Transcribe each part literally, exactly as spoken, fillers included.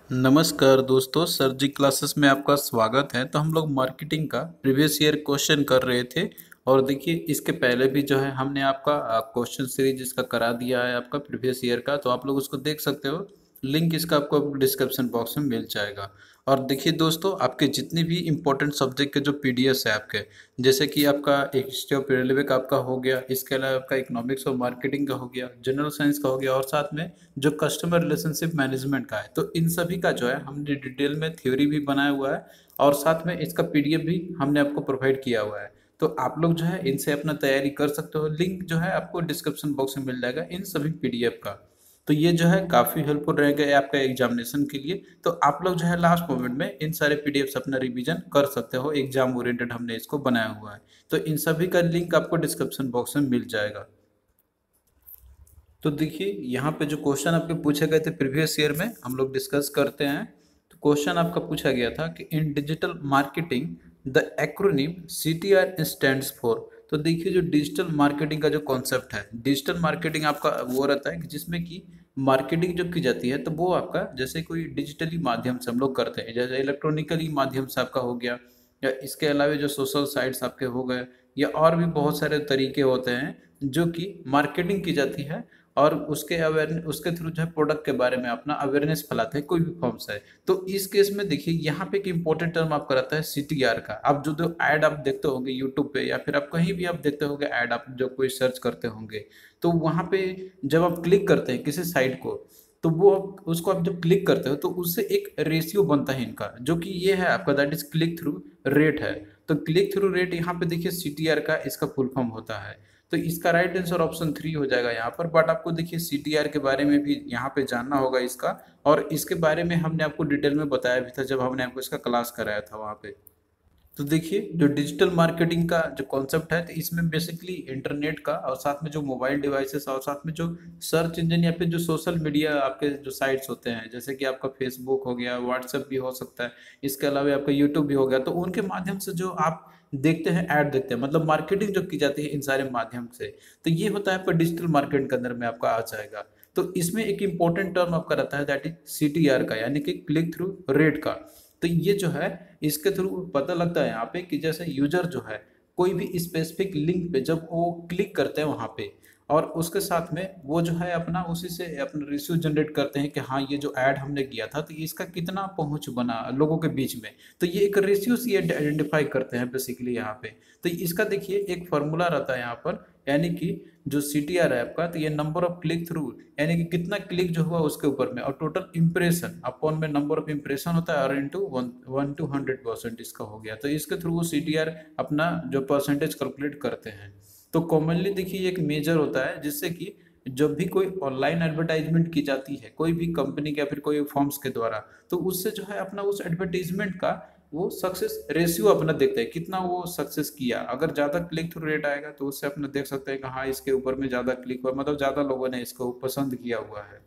नमस्कार दोस्तों, सर जी क्लासेस में आपका स्वागत है। तो हम लोग मार्केटिंग का प्रीवियस ईयर क्वेश्चन कर रहे थे और देखिए इसके पहले भी जो है हमने आपका क्वेश्चन सीरीज इसका करा दिया है आपका प्रीवियस ईयर का, तो आप लोग उसको देख सकते हो। लिंक इसका आपको डिस्क्रिप्शन बॉक्स में मिल जाएगा। और देखिए दोस्तों, आपके जितने भी इंपॉर्टेंट सब्जेक्ट के जो पीडीएफ है आपके, जैसे कि आपका एक हिस्ट्री ऑफ रेलवे का आपका हो गया, इसके अलावा आपका इकोनॉमिक्स और मार्केटिंग का हो गया, जनरल साइंस का हो गया और साथ में जो कस्टमर रिलेशनशिप मैनेजमेंट का है, तो इन सभी का जो है हमने डिटेल में थ्योरी भी बनाया हुआ है और साथ में इसका पीडीएफ भी हमने आपको प्रोवाइड किया हुआ है। तो आप लोग जो है इनसे अपना तैयारी कर सकते हो। लिंक जो है आपको डिस्क्रिप्शन बॉक्स में मिल जाएगा इन सभी पीडीएफ का। तो ये जो है काफ़ी हेल्पफुल रहेगा आपका एग्जामिनेशन के लिए। तो आप लोग जो है लास्ट मोमेंट में इन सारे पीडीएफ अपना रिवीजन कर सकते हो। एग्जाम ओरिएंटेड हमने इसको बनाया हुआ है, तो इन सभी का लिंक आपको डिस्क्रिप्शन बॉक्स में मिल जाएगा। तो देखिए यहाँ पे जो क्वेश्चन आपके पूछे गए थे प्रीवियस ईयर में, हम लोग डिस्कस करते हैं। तो क्वेश्चन आपका पूछा गया था कि in digital marketing the acronym C T R stands for. तो देखिए जो डिजिटल मार्केटिंग का जो कॉन्सेप्ट है, डिजिटल मार्केटिंग आपका वो रहता है कि जिसमें कि मार्केटिंग जो की जाती है तो वो आपका जैसे कोई डिजिटली माध्यम से हम लोग करते हैं, जैसे इलेक्ट्रॉनिकली माध्यम से आपका हो गया, या इसके अलावा जो सोशल साइट्स आपके हो गए, या और भी बहुत सारे तरीके होते हैं जो कि मार्केटिंग की जाती है और उसके अवेयर उसके थ्रू जो है प्रोडक्ट के बारे में अपना अवेयरनेस फैलाते हैं कोई भी फॉर्म से। तो इस केस में देखिए यहाँ पे एक इंपॉर्टेंट टर्म आपका रहता है सी टी आर का। आप जो जो ऐड आप देखते होंगे यूट्यूब पे या फिर आप कहीं भी आप देखते होंगे ऐड, आप जो कोई सर्च करते होंगे, तो वहाँ पे जब आप क्लिक करते हैं किसी साइट को, तो वो आप उसको आप जब क्लिक करते हो तो उससे एक रेशियो बनता है इनका, जो कि ये है आपका, that is click through rate है। तो क्लिक थ्रू रेट यहाँ पे देखिए सी टी आर का इसका फुल फॉर्म होता है। तो इसका राइट आंसर ऑप्शन थ्री हो जाएगा यहाँ पर। बट आपको देखिए सी टी आर के बारे में भी यहाँ पे जानना होगा इसका, और इसके बारे में हमने आपको डिटेल में बताया भी था जब हमने आपको इसका क्लास कराया था वहाँ पे। तो देखिए जो डिजिटल मार्केटिंग का जो कॉन्सेप्ट है, तो इसमें बेसिकली इंटरनेट का और साथ में जो मोबाइल डिवाइसेस और साथ में जो सर्च इंजन या फिर जो सोशल मीडिया आपके जो साइट्स होते हैं, जैसे कि आपका फेसबुक हो गया, व्हाट्सएप भी हो सकता है, इसके अलावा आपका यूट्यूब भी हो गया, तो उनके माध्यम से जो आप देखते हैं, ऐड देखते हैं, मतलब मार्केटिंग जो की जाती है इन सारे माध्यम से, तो ये होता है आपका डिजिटल मार्केटिंग के अंदर में आपका आ जाएगा। तो इसमें एक इंपॉर्टेंट टर्म आपका रहता है that is C T R का, यानी कि क्लिक थ्रू रेट का। तो ये जो है इसके थ्रू पता लगता है यहाँ पे कि जैसे यूजर जो है कोई भी स्पेसिफिक लिंक पे जब वो क्लिक करते हैं वहाँ पे, और उसके साथ में वो जो है अपना उसी से अपना रिव्यू जनरेट करते हैं कि हाँ ये जो ऐड हमने किया था तो इसका कितना पहुंच बना लोगों के बीच में। तो ये एक रेशियो से आइडेंटिफाई करते हैं बेसिकली यहाँ पे। तो इसका देखिए एक फॉर्मूला रहता है यहाँ पर, यानी कि जो सी टी आर है आपका, तो ये नंबर ऑफ क्लिक थ्रू, यानी कि कितना क्लिक जो हुआ उसके ऊपर में, और टोटल इंप्रेशन अपॉन में नंबर ऑफ इंप्रेशन होता है और into one one two hundred percent इसका हो गया। तो इसके थ्रू वो सी टी आर अपना जो परसेंटेज कैलकुलेट करते हैं। तो कॉमनली देखिए एक मेजर होता है जिससे कि जब भी कोई ऑनलाइन एडवर्टाइजमेंट की जाती है कोई भी कंपनी के या फिर कोई फॉर्म्स के द्वारा, तो उससे जो है अपना उस एडवर्टीजमेंट का वो सक्सेस रेशियो अपना देखते हैं, कितना वो सक्सेस किया। अगर ज़्यादा क्लिक थ्रू रेट आएगा तो उससे अपना देख सकते हैं कि हाँ इसके ऊपर में ज़्यादा क्लिक हुआ, मतलब ज़्यादा लोगों ने इसको पसंद किया हुआ है।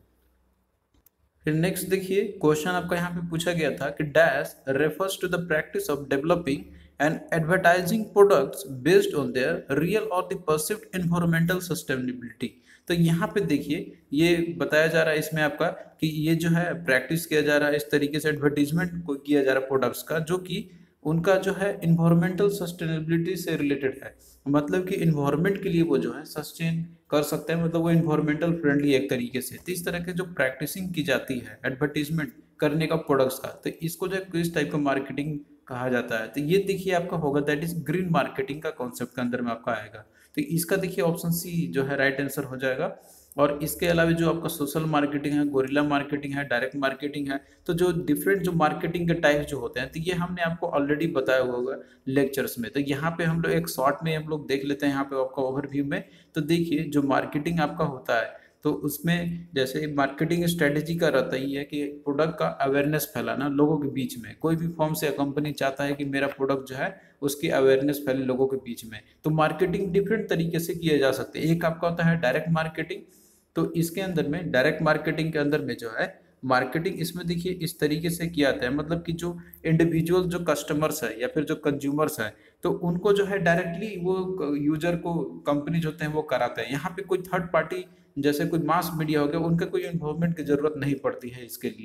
फिर नेक्स्ट देखिए क्वेश्चन आपका यहाँ पे पूछा गया था कि dash refers to the practice of developing and advertising products based on their real or the perceived environmental sustainability. तो यहाँ पे देखिए ये बताया जा रहा है इसमें आपका कि ये जो है प्रैक्टिस किया जा रहा है इस तरीके से एडवर्टीजमेंट को किया जा रहा है प्रोडक्ट्स का, जो कि उनका जो है इन्वायरमेंटल सस्टेनेबिलिटी से रिलेटेड है। मतलब कि इन्वायरमेंट के लिए वो जो है सस्टेन कर सकते हैं, मतलब वो इन्वायरमेंटल फ्रेंडली एक तरीके से। तो इस तरह के जो प्रैक्टिसिंग की जाती है एडवर्टीजमेंट करने का प्रोडक्ट्स का, तो इसको जो है किस टाइप का मार्केटिंग कहा जाता है। तो ये देखिए आपका होगा दैट इज ग्रीन मार्केटिंग का कॉन्सेप्ट के अंदर में आपका आएगा। तो इसका देखिए ऑप्शन सी जो है राइट आंसर हो जाएगा। और इसके अलावा जो आपका सोशल मार्केटिंग है, गोरिल्ला मार्केटिंग है, डायरेक्ट मार्केटिंग है, तो जो डिफरेंट जो मार्केटिंग के टाइप्स जो होते हैं, तो ये हमने आपको ऑलरेडी बताया हुआ होगा लेक्चर्स में। तो यहाँ पे हम लोग एक शॉर्ट में हम लोग देख लेते हैं यहाँ पे आपका ओवरव्यू में। तो देखिए जो मार्केटिंग आपका होता है, तो उसमें जैसे मार्केटिंग स्ट्रेटेजी का रहता ही है कि प्रोडक्ट का अवेयरनेस फैलाना लोगों के बीच में। कोई भी फॉर्म से कंपनी चाहता है कि मेरा प्रोडक्ट जो है उसकी अवेयरनेस फैले लोगों के बीच में। तो मार्केटिंग डिफरेंट तरीके से किए जा सकते हैं। एक आपका होता है डायरेक्ट मार्केटिंग। तो इसके अंदर में डायरेक्ट मार्केटिंग के अंदर में जो है मार्केटिंग इसमें देखिए इस तरीके से किया जाता है, मतलब कि जो इंडिविजुअल जो कस्टमर्स है या फिर जो कंज्यूमर्स है, तो उनको जो है डायरेक्टली वो यूजर को कंपनीज होते हैं वो कराते हैं। यहाँ पे कोई थर्ड पार्टी जैसे कोई मास मीडिया हो गया, उनका कोई इन्वॉल्वमेंट की जरूरत नहीं पड़ती है इसके लिए।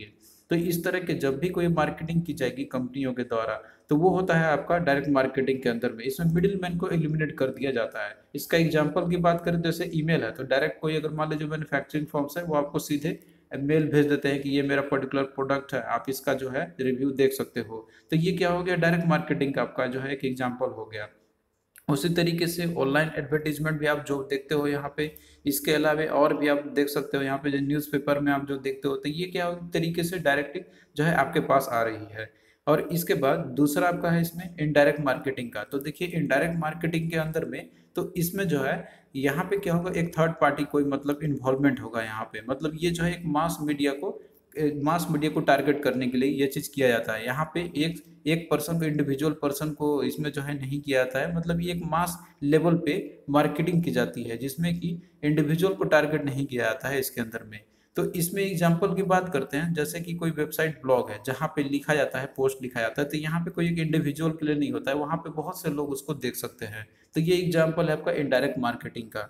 तो इस तरह के जब भी कोई मार्केटिंग की जाएगी कंपनियों के द्वारा, तो वो होता है आपका डायरेक्ट मार्केटिंग के अंदर में। इसमें मिडिल मैन को एलिमिनेट कर दिया जाता है। इसका एग्जांपल की बात करें, जैसे ईमेल है, तो डायरेक्ट कोई अगर मान लीजिए मैन्युफैक्चरिंग फर्म्स है, वो आपको सीधे मेल भेज देते हैं कि ये मेरा पर्टिकुलर प्रोडक्ट है, आप इसका जो है रिव्यू देख सकते हो। तो ये क्या हो गया, डायरेक्ट मार्केटिंग का आपका जो है एक एग्जाम्पल हो गया। उसी तरीके से ऑनलाइन एडवर्टीजमेंट भी आप जो देखते हो यहाँ पे, इसके अलावा और भी आप देख सकते हो यहाँ पे जो न्यूज़पेपर में आप जो देखते हो, तो ये क्या तरीके से डायरेक्टली जो है आपके पास आ रही है। और इसके बाद दूसरा आपका है इसमें इनडायरेक्ट मार्केटिंग का। तो देखिए इनडायरेक्ट मार्केटिंग के अंदर में, तो इसमें जो है यहाँ पे क्या होगा, एक थर्ड पार्टी कोई मतलब इन्वॉल्वमेंट होगा यहाँ पे। मतलब ये जो है एक मास मीडिया को मास मीडिया को टारगेट करने के लिए ये चीज़ किया जाता है। यहाँ पे एक एक पर्सन को, इंडिविजुअल पर्सन को इसमें जो है नहीं किया जाता है। मतलब ये एक मास लेवल पे मार्केटिंग की जाती है, जिसमें कि इंडिविजुअल को टारगेट नहीं किया जाता है इसके अंदर में। तो इसमें एग्जांपल की बात करते हैं, जैसे कि कोई वेबसाइट ब्लॉग है जहाँ पे लिखा जाता है, पोस्ट लिखा जाता है, तो यहाँ पे कोई एक इंडिविजुअल के लिए नहीं होता है, वहाँ पे बहुत से लोग उसको देख सकते हैं। तो ये एग्जाम्पल है आपका इनडायरेक्ट मार्केटिंग का।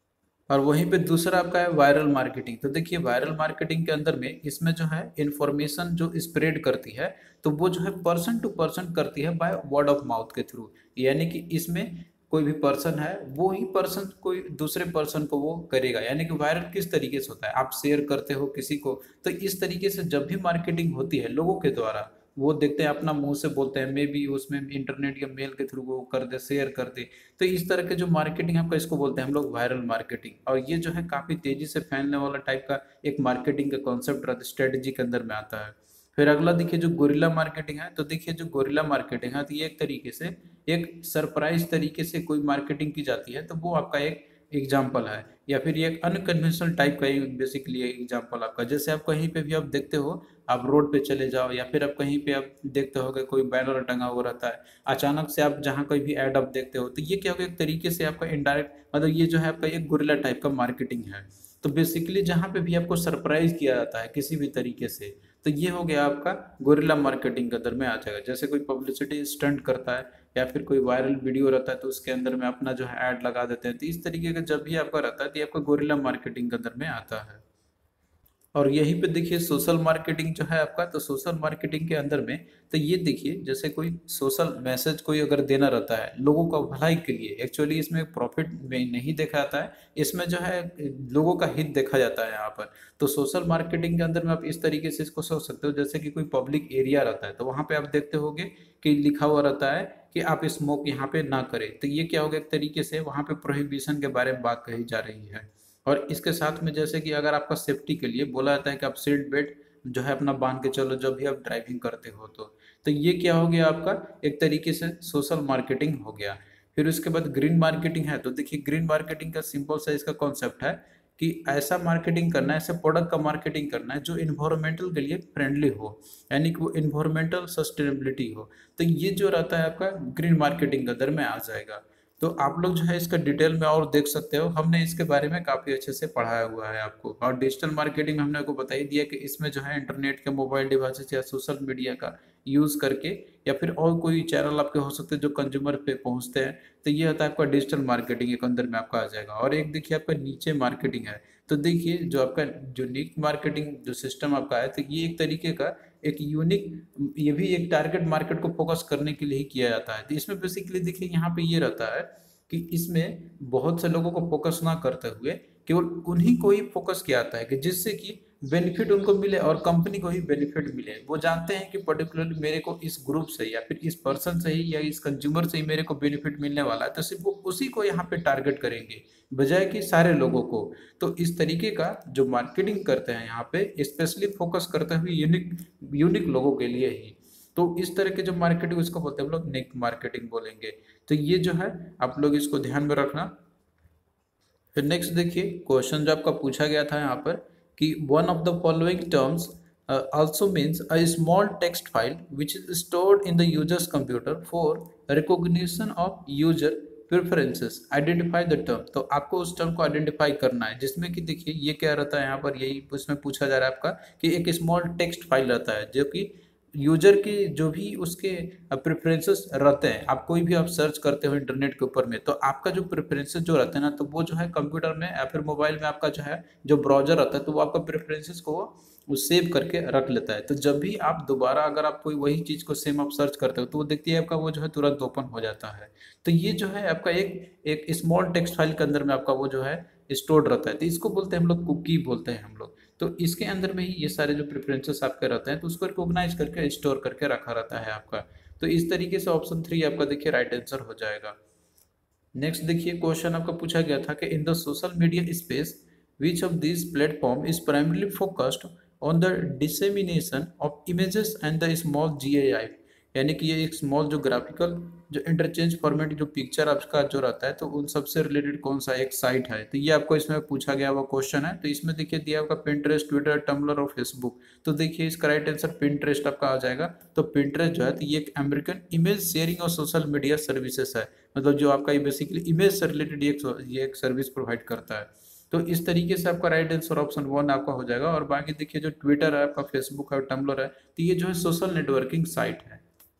और वहीं पे दूसरा आपका है वायरल मार्केटिंग। तो देखिए वायरल मार्केटिंग के अंदर में, इसमें जो है इंफॉर्मेशन जो स्प्रेड करती है, तो वो जो है पर्सन टू पर्सन करती है बाय वर्ड ऑफ माउथ के थ्रू। यानी कि इसमें कोई भी पर्सन है, वो ही पर्सन कोई दूसरे पर्सन को वो करेगा। यानी कि वायरल किस तरीके से होता है, आप शेयर करते हो किसी को, तो इस तरीके से जब भी मार्केटिंग होती है लोगों के द्वारा, वो देखते हैं, अपना मुंह से बोलते हैं, मे बी उसमें इंटरनेट या मेल के थ्रू वो कर दे, शेयर कर दे। तो इस तरह के जो मार्केटिंग आपका, इसको बोलते हैं हम लोग वायरल मार्केटिंग। और ये जो है काफ़ी तेजी से फैलने वाला टाइप का एक मार्केटिंग का कॉन्सेप्ट स्ट्रेटजी के अंदर में आता है। फिर अगला देखिए जो गोरिल्ला मार्केटिंग है। तो देखिए जो गोरिल्ला मार्केटिंग है, तो ये एक तरीके से एक सरप्राइज तरीके से कोई मार्केटिंग की जाती है, तो वो आपका एक एग्जाम्पल है। या फिर ये एक अनकन्वेंशनल टाइप का बेसिकली एग्जाम्पल आपका, जैसे आप कहीं पे भी आप देखते हो, आप रोड पे चले जाओ या फिर आप कहीं पे आप देखते हो कि कोई बैनर टंगा हुआ रहता है, अचानक से आप जहाँ कोई भी ऐड आप देखते हो, तो ये क्या होगा, एक तरीके से आपका इनडायरेक्ट, मतलब ये जो है आपका एक गोरिल्ला टाइप का मार्केटिंग है। तो बेसिकली जहाँ पे भी आपको सरप्राइज किया जाता है किसी भी तरीके से, तो ये हो गया आपका गोरिल्ला मार्केटिंग के अंदर में आ जाएगा। जैसे कोई पब्लिसिटी स्टंट करता है या फिर कोई वायरल वीडियो रहता है, तो उसके अंदर में अपना जो है ऐड लगा देते हैं। तो इस तरीके का जब भी आपका रहता है, तो ये आपका गोरिल्ला मार्केटिंग के अंदर में आता है। और यहीं पे देखिए सोशल मार्केटिंग जो है आपका, तो सोशल मार्केटिंग के अंदर में, तो ये देखिए जैसे कोई सोशल मैसेज कोई अगर देना रहता है लोगों का भलाई के लिए, एक्चुअली इसमें प्रॉफिट में नहीं देखा जाता है, इसमें जो है लोगों का हित देखा जाता है यहाँ पर। तो सोशल मार्केटिंग के अंदर में आप इस तरीके से इसको सोच सकते हो, जैसे कि कोई पब्लिक एरिया रहता है, तो वहाँ पे आप देखते होगे कि लिखा हुआ रहता है कि आप स्मोक यहाँ पे ना करें। तो ये क्या होगा, एक तरीके से वहाँ पे प्रोहिबिशन के बारे में बात कही जा रही है। और इसके साथ में जैसे कि अगर आपका सेफ्टी के लिए बोला जाता है कि आप सीट बेल्ट जो है अपना बांध के चलो जब भी आप ड्राइविंग करते हो, तो तो ये क्या हो गया आपका, एक तरीके से सोशल मार्केटिंग हो गया। फिर उसके बाद ग्रीन मार्केटिंग है। तो देखिए ग्रीन मार्केटिंग का सिंपल सा इसका कॉन्सेप्ट है कि ऐसा मार्केटिंग करना है, ऐसे प्रोडक्ट का मार्केटिंग करना है जो इन्वायरमेंटल के लिए फ्रेंडली हो, यानी कि वो इन्वायरमेंटल सस्टेनेबिलिटी हो। तो ये जो रहता है आपका ग्रीन मार्केटिंग के अंदर में आ जाएगा। तो आप लोग जो है इसका डिटेल में और देख सकते हो, हमने इसके बारे में काफ़ी अच्छे से पढ़ाया हुआ है आपको। और डिजिटल मार्केटिंग में हमने आपको बता ही दिया कि इसमें जो है इंटरनेट के, मोबाइल डिवाइसेस या सोशल मीडिया का यूज़ करके, या फिर और कोई चैनल आपके हो सकते हैं जो कंज्यूमर पे पहुंचते हैं, तो ये होता है आपका डिजिटल मार्केटिंग के अंदर में आपका आ जाएगा। और एक देखिए आपका नीचे मार्केटिंग है। तो देखिए जो आपका यूनिक मार्केटिंग जो सिस्टम आपका है, तो ये एक तरीके का एक यूनिक, ये भी एक टारगेट मार्केट को फोकस करने के लिए ही किया जाता है। तो इसमें बेसिकली देखिए यहाँ पे ये रहता है कि इसमें बहुत से लोगों को फोकस ना करते हुए केवल उन्हीं को ही फोकस किया जाता है कि जिससे कि बेनिफिट उनको मिले और कंपनी को ही बेनिफिट मिले। वो जानते हैं कि पर्टिकुलरली मेरे को इस ग्रुप से या फिर इस पर्सन से ही या इस कंज्यूमर से ही मेरे को बेनिफिट मिलने वाला है, तो सिर्फ वो उसी को यहाँ पे टारगेट करेंगे बजाय कि सारे लोगों को। तो इस तरीके का जो मार्केटिंग करते हैं यहाँ पे स्पेशली फोकस करते हुए यूनिक यूनिक लोगों के लिए ही। तो इस तरह के जो मार्केटिंग इसको बोलते हैं हम लोग निक मार्केटिंग बोलेंगे। तो ये जो है आप लोग इसको ध्यान में रखना। फिर नेक्स्ट देखिए क्वेश्चन जो आपका पूछा गया था यहाँ पर कि one of the following terms also means a small text file which is stored in the user's computer for recognition of user preferences. Identify the term। तो आपको उस टर्म को आइडेंटिफाई करना है, जिसमें कि देखिए ये क्या रहता है यहाँ पर, यही उसमें पूछा जा रहा है आपका कि एक स्मॉल टेक्स्ट फाइल रहता है जो कि यूजर के जो भी उसके प्रेफरेंसेस रहते हैं, आप कोई भी आप सर्च करते हो इंटरनेट के ऊपर में, तो आपका जो प्रेफरेंसेस जो रहते हैं ना, तो वो जो है कंप्यूटर में या फिर मोबाइल में आपका जो है जो ब्राउजर रहता है, तो वो आपका प्रेफरेंसेस को वो सेव करके रख लेता है। तो जब भी आप दोबारा अगर आप कोई वही चीज़ को सेम आप सर्च करते हो तो वो देखती है आपका वो जो है तुरंत ओपन हो जाता है। तो ये जो है आपका एक एक स्मॉल टेक्स्ट फाइल के अंदर में आपका वो जो है स्टोर्ड रहता है। तो इसको बोलते हैं हम लोग कुकी बोलते हैं हम लोग। तो इसके अंदर में ही ये सारे जो प्रेफरेंसेस आपके रहते हैं तो उसको रिकॉग्नाइज करके स्टोर करके रखा रहता है आपका। तो इस तरीके से ऑप्शन थ्री आपका देखिए राइट आंसर हो जाएगा। नेक्स्ट देखिए क्वेश्चन आपका पूछा गया था कि in the social media space which of this platform is primarily focused on the dissemination of images and the small G I I, यानी कि ये एक स्मॉल जो ग्राफिकल जो इंटरचेंज फॉर्मेट जो पिक्चर आपका जो रहता है तो उन सबसे रिलेटेड कौन सा एक साइट है। तो ये आपको इसमें पूछा गया हुआ क्वेश्चन है। तो इसमें देखिए दिया आपका पिंटरेस्ट, ट्विटर, टम्बलर और फेसबुक। तो देखिए इसका राइट आंसर पिंटरेस्ट आपका आ जाएगा। तो पिंटरेस्ट जो है तो ये एक अमेरिकन इमेज शेयरिंग और सोशल मीडिया सर्विसेज है, मतलब जो आपका ये बेसिकली इमेज से रिलेटेड ये एक सर्विस प्रोवाइड करता है। तो इस तरीके से आपका राइट आंसर ऑप्शन वन आपका हो जाएगा। और बाकी देखिए जो ट्विटर है आपका, फेसबुक है, टम्बलर है, तो ये जो है सोशल नेटवर्किंग साइट है।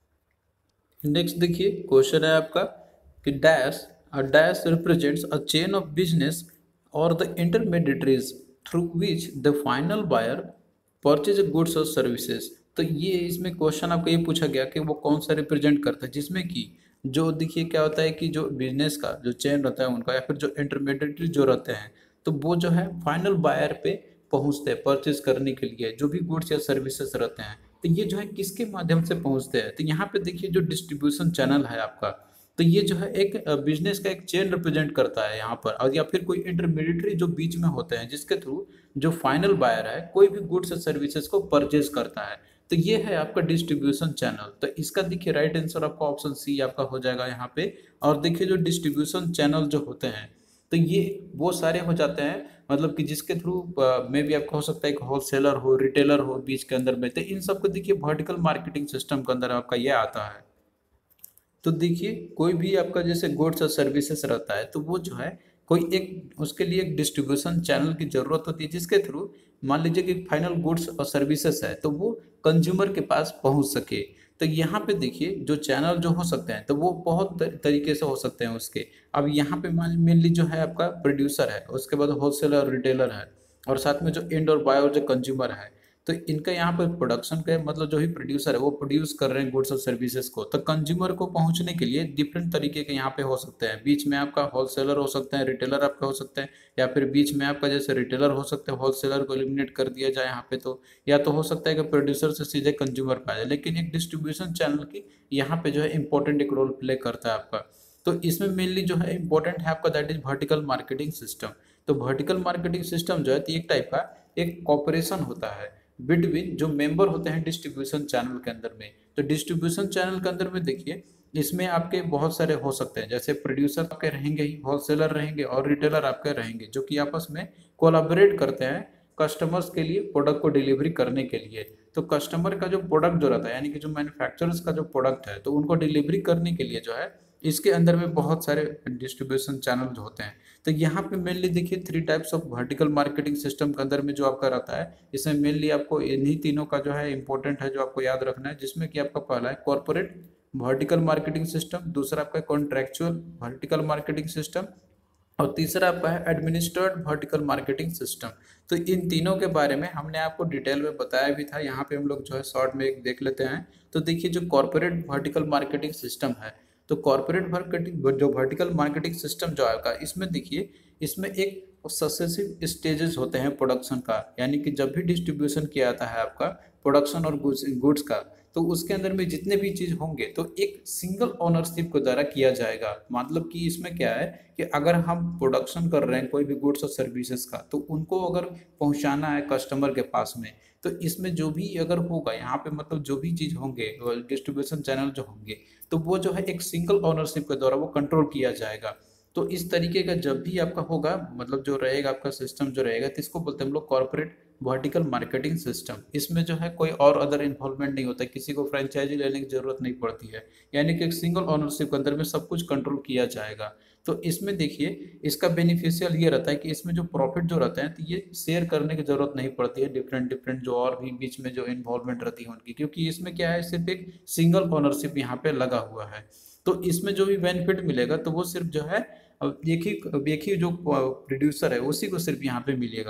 नेक्स्ट देखिए क्वेश्चन है आपका कि dash a dash represents a chain of business or the intermediaries through which the final buyer purchase goods or services. तो ये इसमें क्वेश्चन आपको ये पूछा गया कि वो कौन सा रिप्रेजेंट करता है, जिसमें कि जो देखिए क्या होता है कि जो बिजनेस का जो चेन रहता है उनका, या फिर जो इंटरमीडिएटरी जो रहते हैं तो वो जो है फाइनल बायर पे पहुंचते हैं परचेज करने के लिए जो भी गुड्स या सर्विसेज रहते हैं। तो ये जो है किसके माध्यम से पहुंचते हैं, तो यहाँ पे देखिए जो डिस्ट्रीब्यूशन चैनल है आपका, तो ये जो है एक बिजनेस का एक चेन रिप्रेजेंट करता है यहाँ पर, और या फिर कोई इंटरमीडिएटरी जो बीच में होते हैं जिसके थ्रू जो फाइनल बायर है कोई भी गुड्स या सर्विसेज को परचेज करता है। तो ये है आपका डिस्ट्रीब्यूशन चैनल। तो इसका देखिए राइट आंसर आपका ऑप्शन सी आपका हो जाएगा यहाँ पे। और देखिए जो डिस्ट्रीब्यूशन चैनल जो होते हैं तो ये वो सारे हो जाते हैं, मतलब कि जिसके थ्रू में भी आपका हो सकता है एक होलसेलर हो, रिटेलर हो बीच के अंदर में। तो इन सबको देखिए वर्टिकल मार्केटिंग सिस्टम के अंदर आपका ये आता है। तो देखिए कोई भी आपका जैसे गुड्स और सर्विसेज रहता है तो वो जो है कोई एक उसके लिए एक डिस्ट्रीब्यूशन चैनल की जरूरत होती है जिसके थ्रू मान लीजिए कि फाइनल गुड्स और सर्विसेज है तो वो कंज्यूमर के पास पहुंच सके। तो यहाँ पे देखिए जो चैनल जो हो सकते हैं तो वो बहुत तरीके से हो सकते हैं उसके। अब यहाँ पे मेनली जो है आपका प्रोड्यूसर है, उसके बाद होलसेलर, रिटेलर है, और साथ में जो एंड और बायर जो कंज्यूमर है। तो इनका यहाँ पर प्रोडक्शन का मतलब जो ही प्रोड्यूसर है वो प्रोड्यूस कर रहे हैं गुड्स और सर्विसेज को, तो कंज्यूमर को पहुंचने के लिए डिफरेंट तरीके के यहाँ पे हो सकते हैं। बीच में आपका होलसेलर हो सकते हैं, रिटेलर आपका हो सकते हैं, या फिर बीच में आपका जैसे रिटेलर हो सकते हैं, होलसेलर को एलिमिनेट कर दिया जाए यहाँ पे। तो या तो हो सकता है कि प्रोड्यूसर से सीधे कंज्यूमर पे आ जाए, लेकिन एक डिस्ट्रीब्यूशन चैनल की यहाँ पे जो है इंपॉर्टेंट एक रोल प्ले करता है आपका। तो इसमें मेनली जो है इंपॉर्टेंट है आपका that is vertical marketing system. तो वर्टिकल मार्केटिंग सिस्टम जो है तो एक टाइप का एक कॉपरेशन होता है बिटवीन जो मेंबर होते हैं डिस्ट्रीब्यूशन चैनल के अंदर में। तो डिस्ट्रीब्यूशन चैनल के अंदर में देखिए इसमें आपके बहुत सारे हो सकते हैं, जैसे प्रोड्यूसर आपके रहेंगे ही, होलसेलर रहेंगे और रिटेलर आपके रहेंगे जो कि आपस में कोलैबोरेट करते हैं कस्टमर्स के लिए प्रोडक्ट को डिलीवरी करने के लिए। तो कस्टमर का जो प्रोडक्ट जो रहता है यानी कि जो मैन्युफैक्चरर्स का जो प्रोडक्ट है तो उनको डिलीवरी करने के लिए जो है इसके अंदर में बहुत सारे डिस्ट्रीब्यूशन चैनल होते हैं। तो यहाँ पे मेनली देखिए three types of vertical marketing system के अंदर में जो आपका रहता है इसमें मेनली आपको इन्हीं तीनों का जो है इंपॉर्टेंट है जो आपको याद रखना है, जिसमें कि आपका पहला है कॉर्पोरेट वर्टिकल मार्केटिंग सिस्टम, दूसरा आपका कॉन्ट्रेक्चुअल वर्टिकल मार्केटिंग सिस्टम, और तीसरा आपका है एडमिनिस्ट्रेड वर्टिकल मार्केटिंग सिस्टम। तो इन तीनों के बारे में हमने आपको डिटेल में बताया भी था, यहाँ पे हम लोग जो है शॉर्ट में एक देख लेते हैं। तो देखिए जो कॉर्पोरेट वर्टिकल मार्केटिंग सिस्टम है तो कॉर्पोरेट मार्केटिंग जो वर्टिकल मार्केटिंग सिस्टम जो आएगा इसमें देखिए इसमें एक सक्सेसिव स्टेजेस होते हैं प्रोडक्शन का, यानी कि जब भी डिस्ट्रीब्यूशन किया जाता है आपका प्रोडक्शन और गुड्स का तो उसके अंदर में जितने भी चीज़ होंगे तो एक सिंगल ओनरशिप के द्वारा किया जाएगा। मतलब कि इसमें क्या है कि अगर हम प्रोडक्शन कर रहे हैं कोई भी गुड्स और सर्विसेज का तो उनको अगर पहुंचाना है कस्टमर के पास में तो इसमें जो भी अगर होगा यहाँ पे मतलब जो भी चीज़ होंगे डिस्ट्रीब्यूशन चैनल जो होंगे तो वो जो है एक सिंगल ओनरशिप के द्वारा वो कंट्रोल किया जाएगा। तो इस तरीके का जब भी आपका होगा मतलब जो रहेगा आपका सिस्टम जो रहेगा तो इसको बोलते हैं हम लोग कॉर्पोरेट वर्टिकल मार्केटिंग सिस्टम। इसमें जो है कोई और अदर इन्वॉल्वमेंट नहीं होता, किसी को फ्रेंचाइजी लेने की जरूरत नहीं पड़ती है, यानी कि एक सिंगल ओनरशिप के अंदर में सब कुछ कंट्रोल किया जाएगा। तो इसमें देखिए इसका बेनिफिशियल ये रहता है कि इसमें जो प्रॉफिट जो रहता है तो ये शेयर करने की जरूरत नहीं पड़ती है डिफरेंट डिफरेंट जो और भी बीच में जो इन्वॉल्वमेंट रहती है उनकी, क्योंकि इसमें क्या है सिर्फ एक सिंगल ओनरशिप यहाँ पे लगा हुआ है। तो इसमें जो भी बेनिफिट मिलेगा तो वो सिर्फ जो है एक ही एक ही जो प्रोड्यूसर है उसी को सिर्फ यहाँ पे मिलेगा।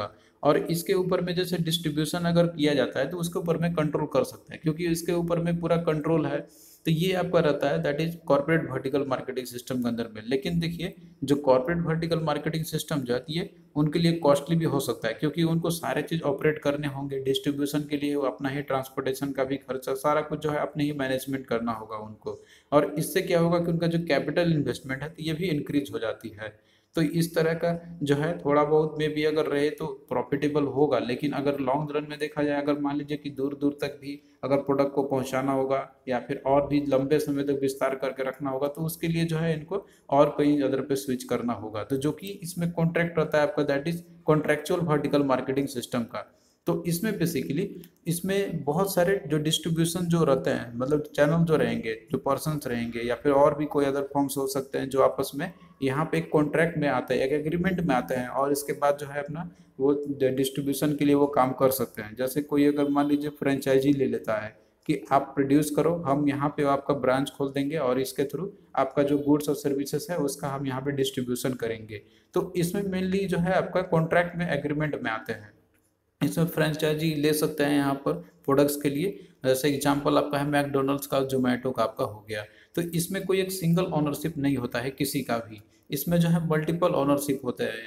और इसके ऊपर में जैसे डिस्ट्रीब्यूशन अगर किया जाता है तो उसके ऊपर में कंट्रोल कर सकते हैं, क्योंकि इसके ऊपर में पूरा कंट्रोल है। तो ये आपका रहता है that is corporate vertical marketing system के अंदर में। लेकिन देखिए जो कॉर्पोरेट वर्टिकल मार्केटिंग सिस्टम जाती है उनके लिए कॉस्टली भी हो सकता है, क्योंकि उनको सारे चीज़ ऑपरेट करने होंगे। डिस्ट्रीब्यूशन के लिए वो अपना ही ट्रांसपोर्टेशन का भी खर्चा सारा कुछ जो है अपने ही मैनेजमेंट करना होगा उनको। और इससे क्या होगा कि उनका जो कैपिटल इन्वेस्टमेंट है तो ये भी इंक्रीज हो जाती है। तो इस तरह का जो है थोड़ा बहुत में भी अगर रहे तो प्रॉफिटेबल होगा। लेकिन अगर लॉन्ग रन में देखा जाए, अगर मान लीजिए कि दूर दूर तक भी अगर प्रोडक्ट को पहुंचाना होगा या फिर और भी लंबे समय तक विस्तार करके रखना होगा तो उसके लिए जो है इनको और कहीं अदर पे स्विच करना होगा। तो जो कि इसमें कॉन्ट्रैक्ट रहता है आपका that is contractual vertical marketing system का। तो इसमें बेसिकली इसमें बहुत सारे जो डिस्ट्रीब्यूशन जो रहते हैं, मतलब चैनल जो रहेंगे, जो पर्सन्स रहेंगे या फिर और भी कोई अदर फॉर्म्स हो सकते हैं जो आपस में यहाँ पे एक कॉन्ट्रैक्ट में आते हैं, एक एग्रीमेंट में आते हैं और इसके बाद जो है अपना वो डिस्ट्रीब्यूशन के लिए वो काम कर सकते हैं। जैसे कोई अगर मान लीजिए फ्रेंचाइजी ले लेता है कि आप प्रोड्यूस करो, हम यहाँ पे आपका ब्रांच खोल देंगे और इसके थ्रू आपका जो गुड्स और सर्विसेज है उसका हम यहाँ पे डिस्ट्रीब्यूशन करेंगे। तो इसमें मेनली जो है आपका कॉन्ट्रैक्ट में एग्रीमेंट में आते हैं। इसमें फ्रेंचाइजी ले सकते हैं यहाँ पर प्रोडक्ट्स के लिए। जैसे एग्जांपल आपका है मैकडोनल्ड्स का, जोमेटो का आपका हो गया। तो इसमें कोई एक सिंगल ओनरशिप नहीं होता है किसी का भी, इसमें जो है मल्टीपल ओनरशिप होते हैं।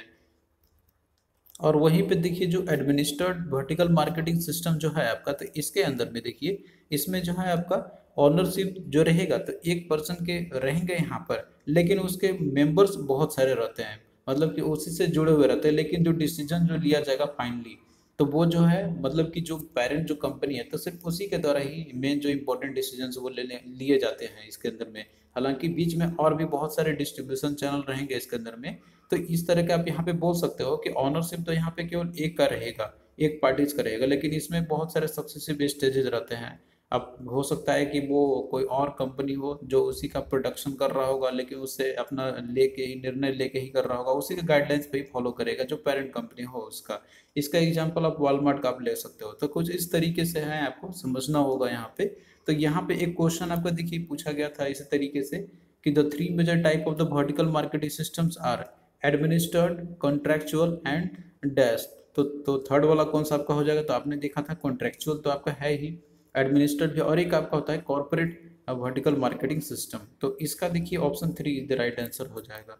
और वहीं पे देखिए जो एडमिनिस्ट्रेड वर्टिकल मार्केटिंग सिस्टम जो है आपका, तो इसके अंदर में देखिए इसमें जो है आपका ओनरशिप जो रहेगा तो एक पर्सन के रहेंगे यहाँ पर, लेकिन उसके मेंबर्स बहुत सारे रहते हैं, मतलब कि उसी से जुड़े हुए रहते हैं। लेकिन जो डिसीजन जो लिया जाएगा फाइनली तो वो जो है मतलब कि जो पेरेंट जो कंपनी है तो सिर्फ उसी के द्वारा ही मेन जो इंपॉर्टेंट डिसीजन वो लेने लिए जाते हैं इसके अंदर में। हालांकि बीच में और भी बहुत सारे डिस्ट्रीब्यूशन चैनल रहेंगे इसके अंदर में। तो इस तरह के आप यहाँ पे बोल सकते हो कि ऑनरशिप तो यहाँ पे केवल एक का रहेगा, एक पार्टीज का रहेगा, लेकिन इसमें बहुत सारे सक्सेसिव स्टेजेस रहते हैं। अब हो सकता है कि वो कोई और कंपनी हो जो उसी का प्रोडक्शन कर रहा होगा, लेकिन उससे अपना लेके ही निर्णय लेके ही कर रहा होगा, उसी के गाइडलाइंस पे ही फॉलो करेगा जो पेरेंट कंपनी हो उसका। इसका एग्जांपल आप वॉलमार्ट का आप ले सकते हो। तो कुछ इस तरीके से है, आपको समझना होगा यहाँ पे। तो यहाँ पे एक क्वेश्चन आपका देखिए पूछा गया था इसी तरीके से कि the three major type of the vertical marketing systems are administered, contractual and dash. तो तो थर्ड वाला कौन सा आपका हो जाएगा? तो आपने देखा था कॉन्ट्रेक्चुअल तो आपका है ही, एडमिनिस्ट्रेड भी, और एक आपका होता है कॉर्पोरेट वर्टिकल मार्केटिंग सिस्टम। तो इसका देखिए option three the right answer हो जाएगा।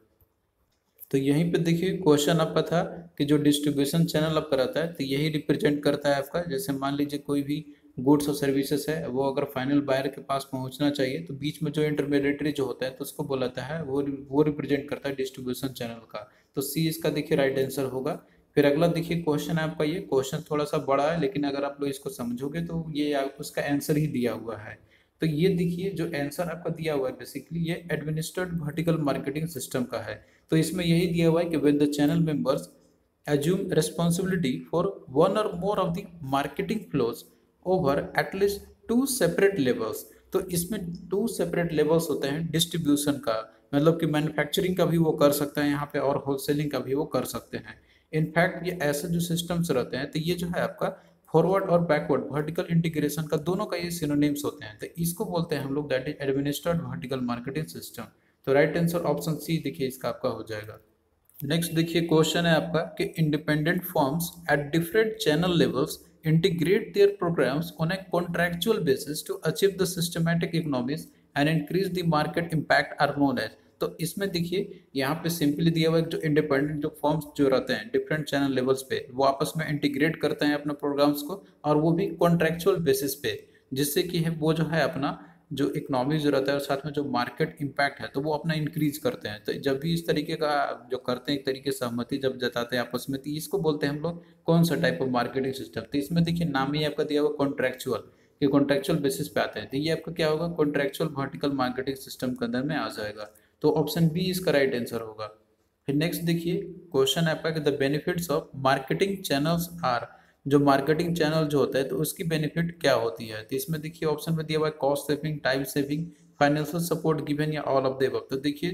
तो यहीं पे देखिए क्वेश्चन आपका था कि जो डिस्ट्रीब्यूशन चैनल आपका रहता है तो यही रिप्रेजेंट करता है आपका। जैसे मान लीजिए कोई भी गुड्स और सर्विसेज है वो अगर फाइनल बायर के पास पहुंचना चाहिए तो बीच में जो इंटरमीडिएटरी जो होता है तो उसको बोलाता है, वो वो रिप्रेजेंट करता है डिस्ट्रीब्यूशन चैनल का। तो सी इसका देखिए राइट आंसर होगा। फिर अगला देखिए क्वेश्चन है आपका, ये क्वेश्चन थोड़ा सा बड़ा है लेकिन अगर आप लोग इसको समझोगे तो ये आप उसका आंसर ही दिया हुआ है। तो ये देखिए जो आंसर आपका दिया हुआ है बेसिकली ये एडमिनिस्ट्रेड वर्टिकल मार्केटिंग सिस्टम का है। तो इसमें यही दिया हुआ है कि when the channel members assume responsibility for one or more of the marketing flows over at least two separate levels। तो इसमें टू सेपरेट लेवल्स होते हैं डिस्ट्रीब्यूशन का, मतलब कि मैन्युफैक्चरिंग का भी वो कर सकते हैं यहाँ पे और होलसेलिंग का भी वो कर सकते हैं। इनफैक्ट ये ऐसे जो सिस्टम्स रहते हैं तो ये जो है आपका फॉरवर्ड और बैकवर्ड वर्टिकल इंटीग्रेशन का दोनों का ये सिनोनिम्स होते हैं। तो इसको बोलते हैं हम लोग that is administered vertical marketing system. तो राइट आंसर ऑप्शन सी देखिए इसका आपका हो जाएगा। नेक्स्ट देखिए क्वेश्चन है आपका कि independent firms at different channel levels integrate their programs on a contractual basis to achieve the systematic economies and increase the market impact are known as. तो इसमें देखिए यहाँ पे सिंपली दिया हुआ है जो इंडिपेंडेंट जो फर्म्स जो रहते हैं डिफरेंट चैनल लेवल्स पे वो आपस में इंटीग्रेट करते हैं अपने प्रोग्राम्स को, और वो भी कॉन्ट्रैक्चुअल बेसिस पे, जिससे कि है वो जो है अपना जो इकोनॉमी जो रहता है और साथ में जो मार्केट इम्पैक्ट है तो वो अपना इंक्रीज करते हैं। तो जब भी इस तरीके का जो करते हैं एक तरीके से सहमति जब जताते हैं आपस में तो इसको बोलते हैं हम लोग कौन सा टाइप ऑफ मार्केटिंग सिस्टम। तो इसमें देखिए नाम ही आपका दिया हुआ कॉन्ट्रैक्चुअल, कि कॉन्ट्रैक्चुअल बेसिस पे आते हैं। तो ये आपका क्या होगा कॉन्ट्रैक्चुअल वर्टिकल मार्केटिंग सिस्टम के अंदर में आ जाएगा। तो ऑप्शन बी इसका राइट आंसर होगा। फिर नेक्स्ट देखिए क्वेश्चन है आपका कि the benefits of marketing channels are. जो मार्केटिंग चैनल जो होता है तो उसकी बेनिफिट क्या होती है? तो इसमें देखिए ऑप्शन में दिया हुआ है cost saving, time saving, financial support given या ऑल ऑफ द अबव। तो देखिए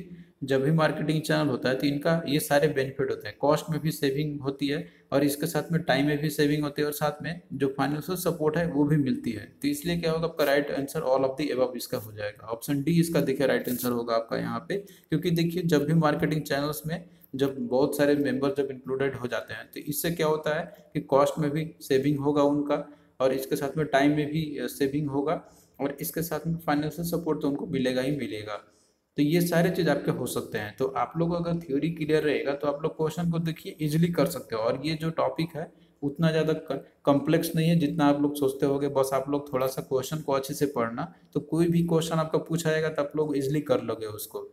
जब भी मार्केटिंग चैनल होता है तो इनका ये सारे बेनिफिट होते हैं, कॉस्ट में भी सेविंग होती है और इसके साथ में टाइम में भी सेविंग होती है और साथ में जो फाइनेंशियल सपोर्ट है वो भी मिलती है। तो इसलिए क्या होगा, आपका right answer all of the above इसका हो जाएगा, ऑप्शन डी इसका देखिए राइट आंसर होगा आपका यहाँ पे। क्योंकि देखिए जब भी मार्केटिंग चैनल्स में जब बहुत सारे मेंबर जब इंक्लूडेड हो जाते हैं तो इससे क्या होता है कि कॉस्ट में भी सेविंग होगा उनका और इसके साथ में टाइम में भी सेविंग होगा और इसके साथ में फाइनेंशियल सपोर्ट तो उनको मिलेगा ही मिलेगा। तो ये सारे चीज आपके हो सकते हैं। तो आप लोग अगर थ्योरी क्लियर रहेगा तो आप लोग क्वेश्चन को देखिए इजीली कर सकते हो और ये जो टॉपिक है उतना ज़्यादा कॉम्प्लेक्स नहीं है जितना आप लोग सोचते होगे। बस आप लोग थोड़ा सा क्वेश्चन को अच्छे से पढ़ना, तो कोई भी क्वेश्चन आपका पूछा जाएगा तो आप लोग इजिली कर लोगे उसको।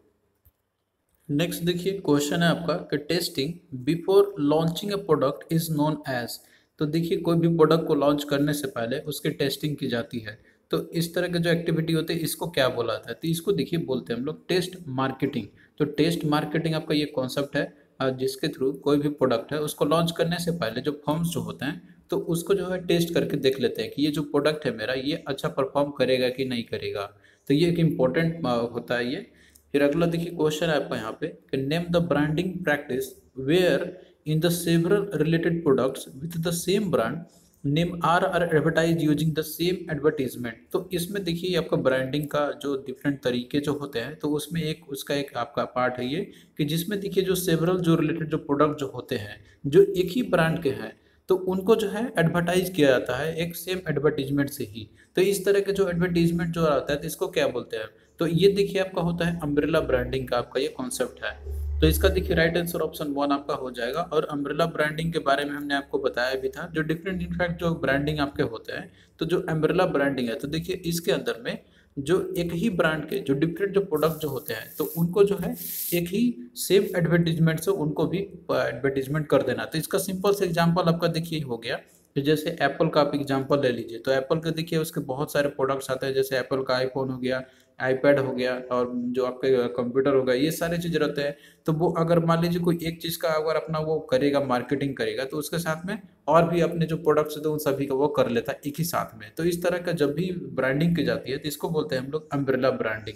नेक्स्ट देखिए क्वेश्चन है आपका कि testing before launching a product is known as. तो देखिए कोई भी प्रोडक्ट को लॉन्च करने से पहले उसकी टेस्टिंग की जाती है, तो इस तरह के जो एक्टिविटी होती है इसको क्या बोला जाता है, तो इसको देखिए बोलते हैं हम लोग टेस्ट मार्केटिंग। तो टेस्ट मार्केटिंग आपका ये कॉन्सेप्ट है जिसके थ्रू कोई भी प्रोडक्ट है उसको लॉन्च करने से पहले जो फर्म्स जो होते हैं तो उसको जो है टेस्ट करके देख लेते हैं कि ये जो प्रोडक्ट है मेरा ये अच्छा परफॉर्म करेगा कि नहीं करेगा। तो ये एक इम्पोर्टेंट होता है ये। फिर अगला देखिए क्वेश्चन है आपका यहाँ पे कि name the branding practice wherein the several related products with the same brand name are are advertise using the same advertisement. तो इसमें देखिए आपका ब्रांडिंग का जो डिफरेंट तरीके जो होते हैं तो उसमें एक उसका एक आपका पार्ट है ये कि जिसमें देखिए जो सेवरल जो रिलेटेड जो प्रोडक्ट जो होते हैं जो एक ही ब्रांड के हैं तो उनको जो है एडवर्टाइज किया जाता है एक सेम एडवर्टीजमेंट से ही। तो इस तरह के जो एडवर्टीजमेंट जो आता है तो इसको क्या बोलते हैं, तो ये देखिए आपका होता है अम्ब्रेला ब्रांडिंग का आपका ये कॉन्सेप्ट है। तो इसका देखिए राइट आंसर ऑप्शन वन आपका हो जाएगा। और अम्ब्रेला ब्रांडिंग के बारे में हमने आपको बताया भी था, जो डिफरेंट इनफैक्ट जो ब्रांडिंग आपके होते हैं तो जो अम्ब्रेला ब्रांडिंग है तो देखिए इसके अंदर में जो एक ही ब्रांड के जो डिफरेंट जो प्रोडक्ट जो होते हैं तो उनको जो है एक ही सेम एडवर्टीजमेंट से उनको भी एडवर्टीजमेंट कर देना। तो इसका सिंपल से एग्जांपल आपका देखिए हो गया तो जैसे एप्पल का आप एग्जांपल ले लीजिए, तो एप्पल के देखिए उसके बहुत सारे प्रोडक्ट्स आते हैं, जैसे एप्पल का आईफोन हो गया, आईपैड हो गया और जो आपके कंप्यूटर हो गया, ये सारे चीज रहते हैं। तो वो अगर मान लीजिए कोई एक चीज का अगर अपना वो करेगा मार्केटिंग करेगा तो उसके साथ में और भी अपने जो प्रोडक्ट्स होते हैं उन सभी का वो कर लेता है एक ही साथ में। तो इस तरह का जब भी ब्रांडिंग की जाती है तो इसको बोलते हैं हम लोग अम्ब्रेला ब्रांडिंग।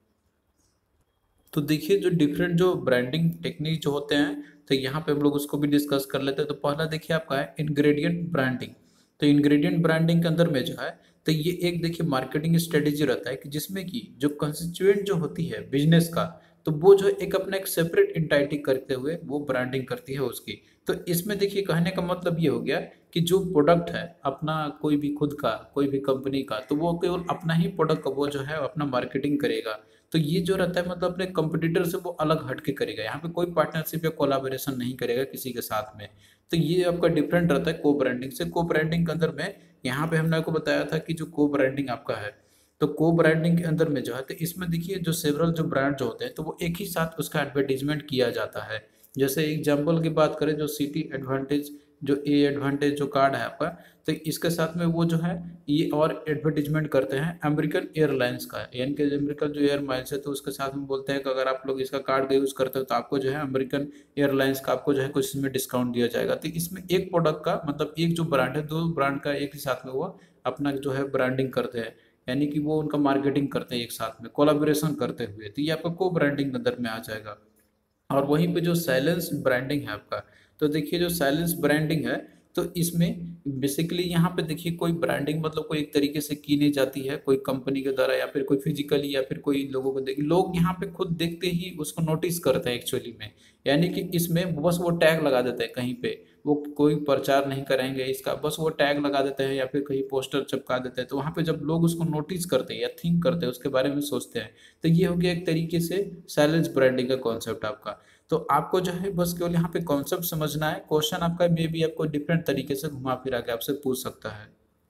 तो देखिए जो डिफरेंट जो ब्रांडिंग टेक्निक जो होते हैं तो यहाँ पे हम लोग उसको भी डिस्कस कर लेते हैं। तो पहला देखिए आपका है इंग्रेडिएंट ब्रांडिंग। तो इंग्रेडिएंट ब्रांडिंग के अंदर में जो है तो ये एक देखिए मार्केटिंग स्ट्रेटेजी रहता है कि जिसमें कि जो कंस्टिट्यूएंट जो होती है बिजनेस का तो वो जो एक अपना एक सेपरेट एंटाइटी करते हुए वो ब्रांडिंग करती है उसकी। तो इसमें देखिए कहने का मतलब ये हो गया कि जो प्रोडक्ट है अपना कोई भी खुद का कोई भी कंपनी का तो वो केवल अपना ही प्रोडक्ट का वो जो है अपना मार्केटिंग करेगा। तो ये जो रहता है मतलब अपने कंपटीटर से वो अलग हट के करेगा, यहाँ पे कोई पार्टनरशिप या कोलाबोरेशन नहीं करेगा किसी के साथ में। तो ये आपका डिफरेंट रहता है को ब्रांडिंग से। को ब्रांडिंग के अंदर में यहाँ पे हमने आपको बताया था कि जो को ब्रांडिंग आपका है तो को ब्रांडिंग के अंदर में जो है तो इसमें देखिए जो सेवरल जो ब्रांड जो होते हैं तो वो एक ही साथ उसका एडवर्टीजमेंट किया जाता है। जैसे एग्जाम्पल की बात करें जो सिटी एडवांटेज जो ए एडवांटेज जो कार्ड है आपका तो इसके साथ में वो जो है ये और एडवर्टीजमेंट करते हैं अमेरिकन एयरलाइंस का, यानी कि अमेरिकन जो एयर माइल्स है तो उसके साथ में बोलते हैं कि अगर आप लोग इसका कार्ड यूज करते हो तो आपको जो है अमेरिकन एयरलाइंस का आपको जो है कुछ इसमें डिस्काउंट दिया जाएगा। तो इसमें एक प्रोडक्ट का मतलब एक जो ब्रांड है दो ब्रांड का एक ही साथ में वो अपना जो है ब्रांडिंग करते हैं, यानी कि वो उनका मार्केटिंग करते हैं एक साथ में कोलाबोरेशन करते हुए। तो ये आपका को ब्रांडिंग के अंदर में आ जाएगा। और वहीं पे जो साइलेंस ब्रांडिंग है आपका तो देखिए जो साइलेंस ब्रांडिंग है तो इसमें बेसिकली यहाँ पे देखिए कोई ब्रांडिंग मतलब कोई एक तरीके से की नहीं जाती है कोई कंपनी के द्वारा या फिर कोई फिजिकली या फिर कोई लोगों को देख लोग यहाँ पे खुद देखते ही उसको नोटिस करते हैं एक्चुअली में, यानी कि इसमें बस वो टैग लगा देते हैं कहीं पे, वो कोई प्रचार नहीं करेंगे इसका, बस वो टैग लगा देते हैं या फिर कहीं पोस्टर चिपका देते हैं। तो वहाँ पे जब लोग उसको नोटिस करते हैं या थिंक करते हैं उसके बारे में सोचते हैं तो ये हो गया एक तरीके से साइलेंस ब्रांडिंग का कॉन्सेप्ट आपका। तो आपको जो है बस केवल यहाँ पे कॉन्सेप्ट समझना है, क्वेश्चन आपका मे बी आपको डिफरेंट तरीके से घुमा फिरा के आपसे पूछ सकता है।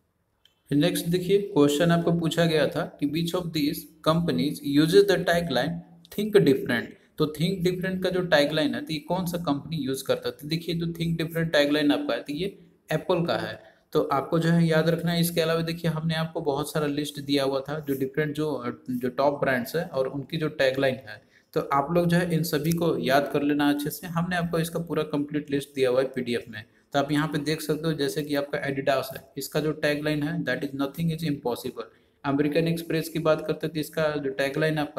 नेक्स्ट देखिए क्वेश्चन आपको पूछा गया था कि which of this companies uses the tagline think different. तो थिंक डिफरेंट का जो टैगलाइन है तो ये कौन सा कंपनी यूज करता है, तो देखिए जो थिंक डिफरेंट टैगलाइन आपका है तो ये एप्पल का है। तो आपको जो है याद रखना है। इसके अलावा देखिए हमने आपको बहुत सारा लिस्ट दिया हुआ था जो डिफरेंट जो जो टॉप ब्रांड्स है और उनकी जो टैगलाइन है, तो आप लोग जो है इन सभी को याद कर लेना अच्छे से। हमने आपको इसका पूरा कंप्लीट लिस्ट दिया हुआ है पीडीएफ में, तो आप यहाँ पे देख सकते हो। जैसे कि आपका एडिडास है, इसका जो टैगलाइन है that is nothing is impossible. American Express की बात करते हैं तो इसका जो टैगलाइन आपका है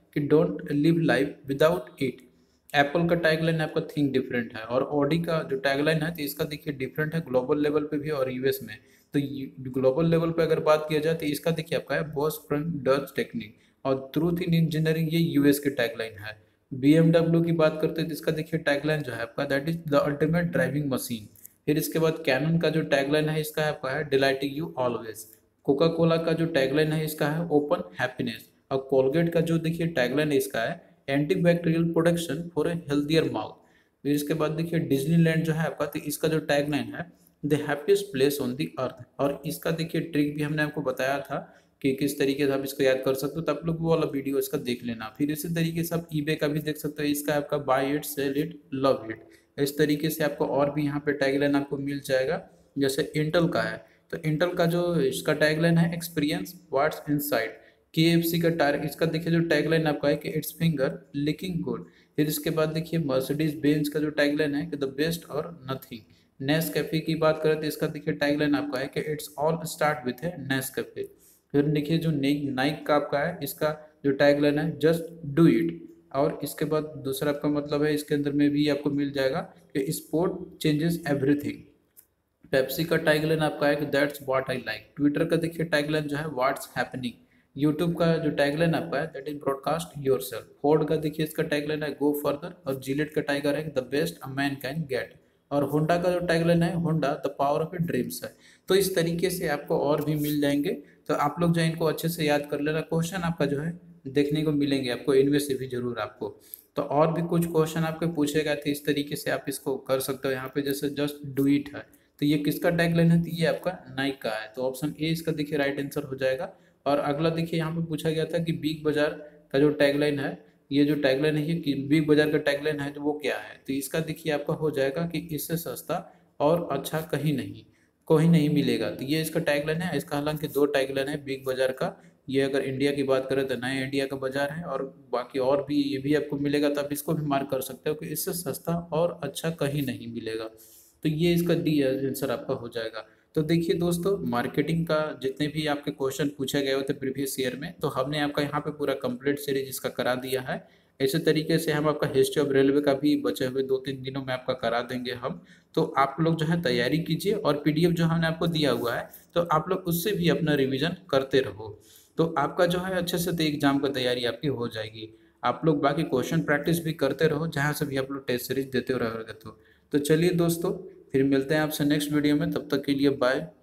कि don't live life without it. Apple का टैगलाइन आपका थिंक डिफरेंट है, और ऑडी का जो टैगलाइन है तो इसका देखिए डिफरेंट है ग्लोबल लेवल पे भी और यूएस में। तो ग्लोबल लेवल पे अगर बात किया जाए तो इसका देखिए आपका है बॉस फ्रॉम डच टेक्निक, और ट्रूथ इन इंजीनियरिंग ये यूएस की टैगलाइन है। बीएमडब्ल्यू की बात करते हैं तो इसका देखिए टैगलाइन जो है आपका that is the ultimate driving machine. फिर इसके बाद कैनन का जो टैगलाइन है इसका है आपका है delighting you always. Coca Cola का जो टैगलाइन है इसका है ओपन हैप्पीनेस। और कोलगेट का जो देखिए टैगलाइन है इसका है antibacterial protection for a healthier mouth. फिर इसके बाद देखिए डिज्नीलैंड जो है आपका तो इसका जो टैगलाइन है the happiest place on the earth. और इसका देखिए ट्रिक भी हमने आपको बताया था कि किस तरीके से आप इसको याद कर सकते हो, तो आप लोग वो वाला वीडियो इसका देख लेना। फिर इसी तरीके से आप ईबे का भी देख सकते हो, इसका आपका buy it sell it love it. इस तरीके से आपको और भी यहाँ पे टैगलाइन आपको मिल जाएगा। जैसे इंटेल का है तो इंटेल का जो इसका टैगलाइन है एक्सपीरियंस व्हाट्स इनसाइड। केएफसी का टारगेट इसका देखिए जो टैगलाइन आपका है कि इट्स फिंगर लिकिंग गुड। फिर इसके बाद देखिए मर्सिडीज बेंज का जो टैगलाइन है कि the best or nothing. Nescafe की बात करें तो इसका देखिए टैगलाइन आपका है कि it's all start with a Nescafe. फिर देखिए जो नाइक का आपका है इसका जो टैगलाइन है जस्ट डू इट। और इसके बाद दूसरा आपका मतलब है इसके अंदर में भी आपको मिल जाएगा कि स्पोर्ट चेंजेस एवरीथिंग। पेप्सी का टैगलाइन आपका है कि that's what I like. Twitter का देखिए टैगलाइन जो है व्हाट्स हैपनिंग। यूट्यूब का जो टैगलाइन आपका है that is broadcast yourself. Ford का देखिए इसका टैगलाइन है गो फर्दर। और जिलेट का टाइगर है the best a man can get. और होंडा का जो टैगलाइन है Honda the power of a dreams है। तो इस तरीके से आपको और भी मिल जाएंगे, तो आप लोग जो इनको अच्छे से याद कर लेना। क्वेश्चन आपका जो है देखने को मिलेंगे आपको, इनमें से भी जरूर आपको। तो और भी कुछ क्वेश्चन आपके पूछे गए थे, इस तरीके से आप इसको कर सकते हो। यहाँ पे जैसे जस्ट डू इट है तो ये किसका टैगलाइन है, तो ये आपका नाइक का है। तो ऑप्शन ए इसका देखिए राइट आंसर हो जाएगा। और अगला देखिए यहाँ पे पूछा गया था कि बिग बाजार का जो टैगलाइन है, ये जो टैगलाइन है ये बिग बाजार का टैगलाइन है तो वो क्या है, तो इसका देखिए आपका हो जाएगा कि इससे सस्ता और अच्छा कहीं नहीं कोई नहीं मिलेगा। तो ये इसका टैगलाइन है। इसका हालांकि दो टैगलाइन है बिग बाजार का। ये अगर इंडिया की बात करें तो नया इंडिया का बाजार है, और बाकी और भी ये भी आपको मिलेगा, तो आप इसको भी मार्क कर सकते हो कि इससे सस्ता और अच्छा कहीं नहीं मिलेगा। तो ये इसका डी आंसर आपका हो जाएगा। तो देखिए दोस्तों, मार्केटिंग का जितने भी आपके क्वेश्चन पूछे गए होते प्रीवियस ईयर में, तो हमने आपका यहाँ पे पूरा कंप्लीट सीरीज इसका करा दिया है। इसी तरीके से हम आपका हिस्ट्री ऑफ रेलवे का भी बचे हुए दो तीन दिनों में आपका करा देंगे हम। तो आप लोग जो है तैयारी कीजिए, और पीडीएफ जो हमने आपको दिया हुआ है तो आप लोग उससे भी अपना रिविजन करते रहो, तो आपका जो है अच्छे से तो एग्जाम का तैयारी आपकी हो जाएगी। आप लोग बाकी क्वेश्चन प्रैक्टिस भी करते रहो जहाँ से भी आप लोग टेस्ट सीरीज देते रहोगे। तो तो चलिए दोस्तों, फिर मिलते हैं आपसे नेक्स्ट वीडियो में, तब तक के लिए बाय।